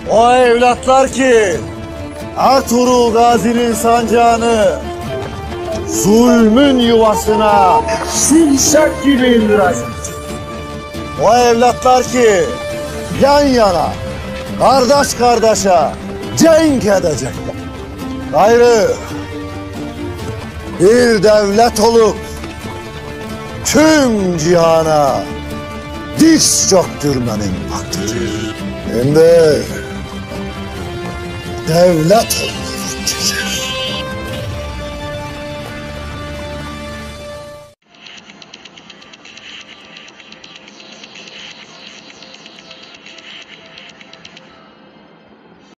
O evlatlar ki Ertuğrul Gazi'nin sancağını zulmün yuvasına şimşek gibi indirecek. O evlatlar ki yan yana, kardeş kardeşe cenk edecekler. Gayrı bir devlet olup tüm cihana diz çöktürmenin vaktidir. Şimdi devlet olmak